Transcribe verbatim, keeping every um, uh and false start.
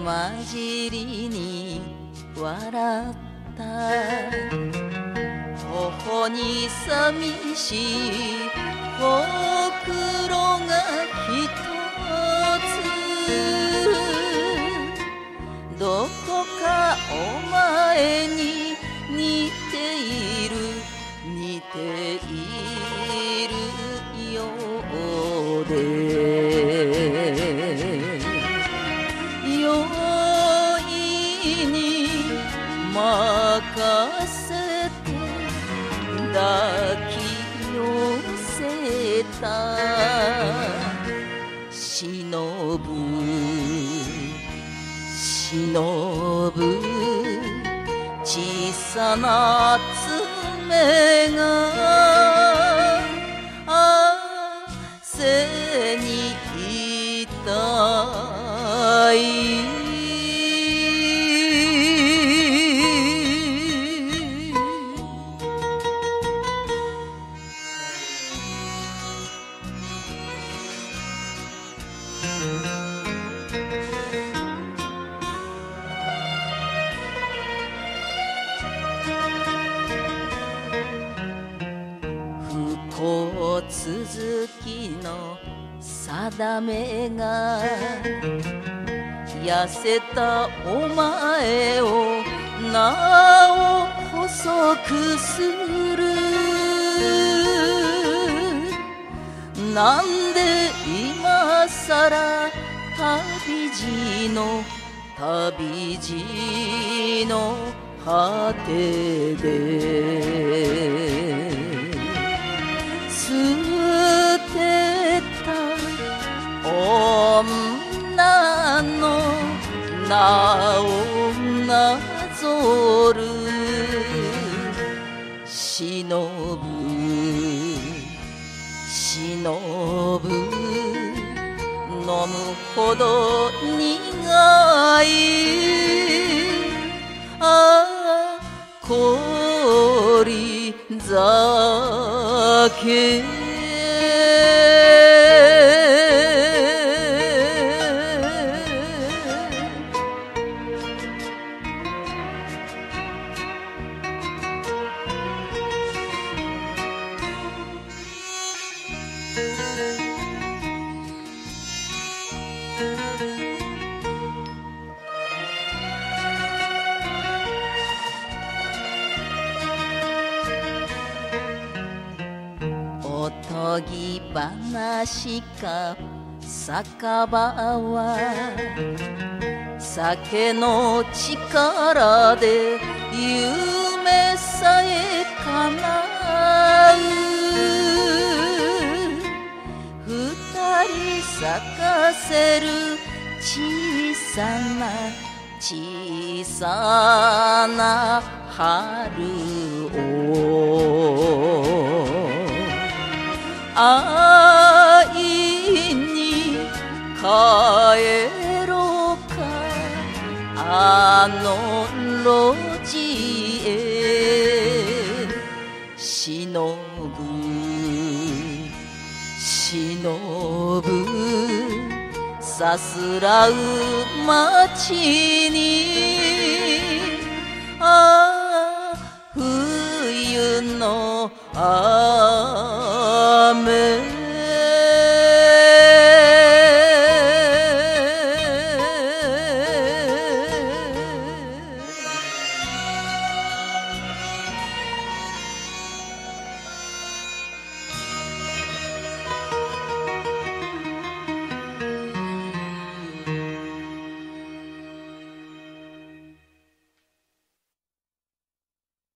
混じりに笑った頬に寂しいほくろがひとつどこかお前に似ている似ているようで容易に任せて抱き寄せた忍ぶ忍ぶ小さな爪が汗に痛い不幸続きの定めが痩せたお前をなお細くするなんで今さら旅路の旅路の果てで捨てた女の名をなぞる忍ぶ忍ぶ飲むほど苦いああ氷酒おとぎ話か酒場は酒の力で夢さえ叶う二人咲かせる小さな小さな春を会いに帰ろうかあの路地へ忍ぶ忍ぶさすらう街にああ冬のあ